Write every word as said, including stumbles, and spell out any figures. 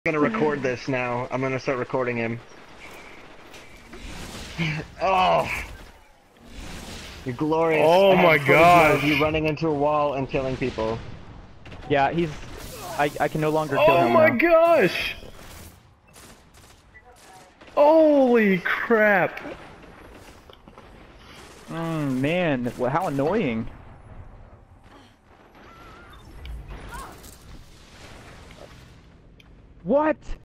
I'm gonna record this now. I'm gonna start recording him. Oh! You glorious. Oh I have my footage gosh. of you running into a wall and killing people. Yeah, he's... I, I can no longer kill Oh him my now. gosh! Holy crap! Mm, man, well, how annoying. What?